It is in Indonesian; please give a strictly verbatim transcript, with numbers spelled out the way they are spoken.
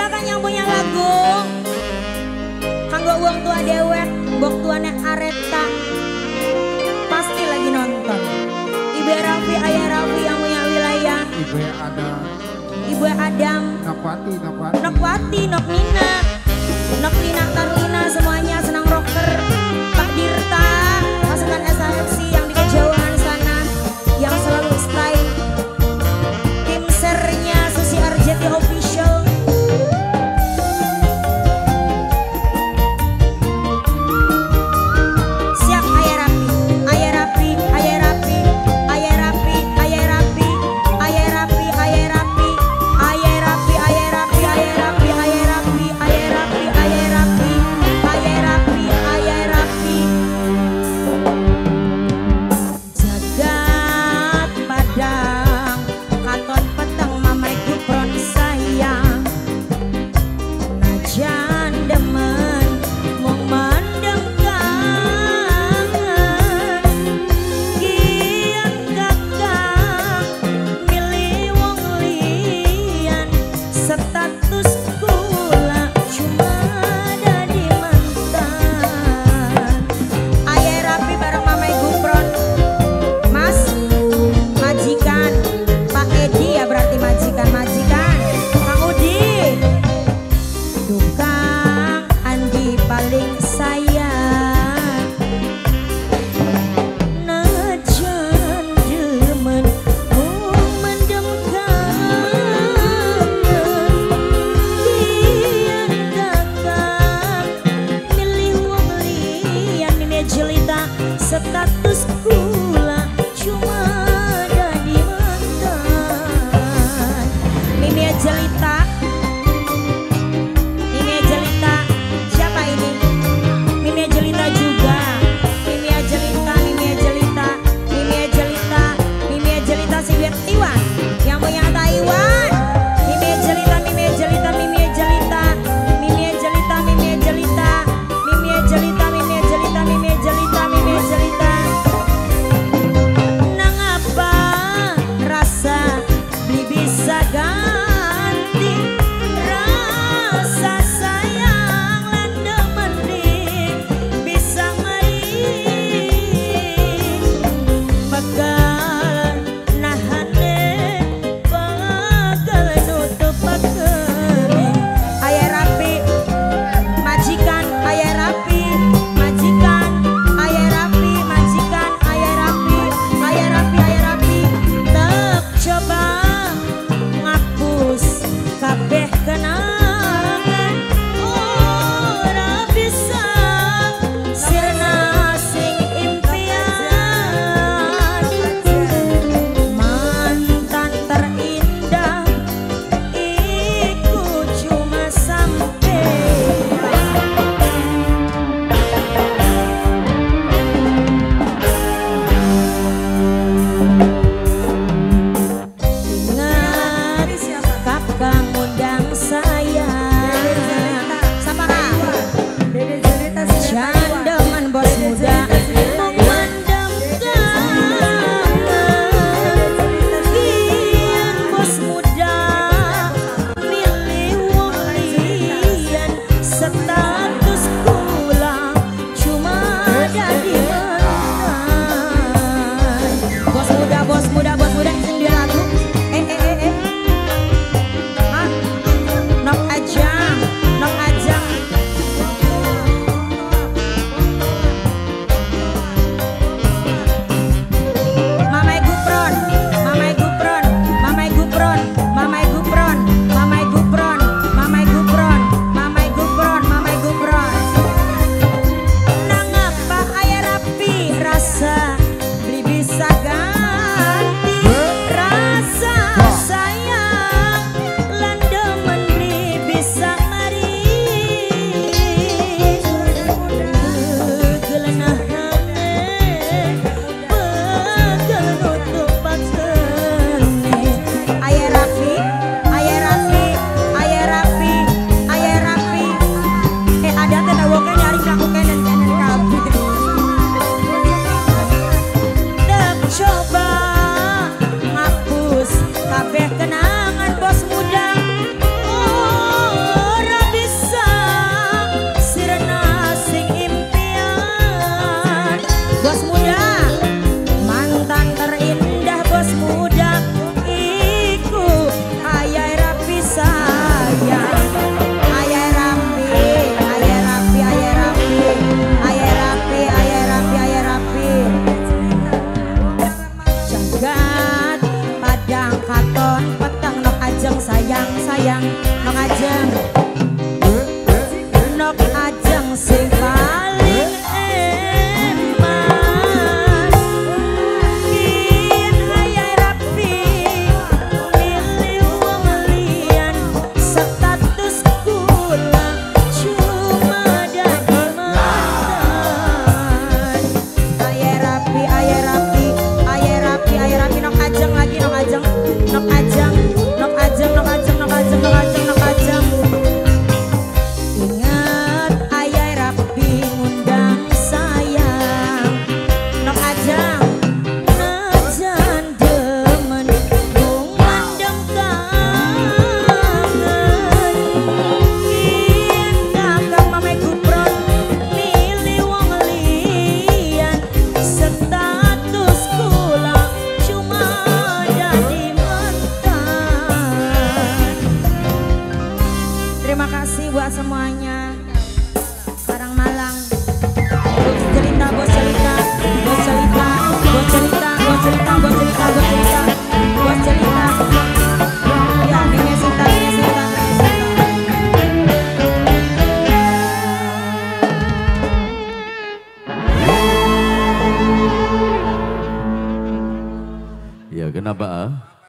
silakan yang punya lagu. Kanggo uang tua dewek, bok tuane Areta. Pasti lagi nonton. Ibu Raffi, Ayah Raffi yang punya wilayah. Ibu Adam. Ibu Adam. Nokwati, Nokwati. Nokwati, Nok Nina. Nok Lina, Karlina, semuanya senang rocker. Pak Dirta, pasukan S A F C yang di kejauhan sana, yang selalu stay. Tim sernya Susi Arjeti Official. Siap Ayah Rapi, Ayah Rapi, Ayah Rapi, Ayah Rapi, Ayah Rapi, Ayah Rapi, Ayah Rapi, Ayah Rapi, Ayah Rapi, Ayah Rapi, Ayah Rapi, Ayah Rapi, Ayah Rapi. sayang nok ajeng nok ajeng sing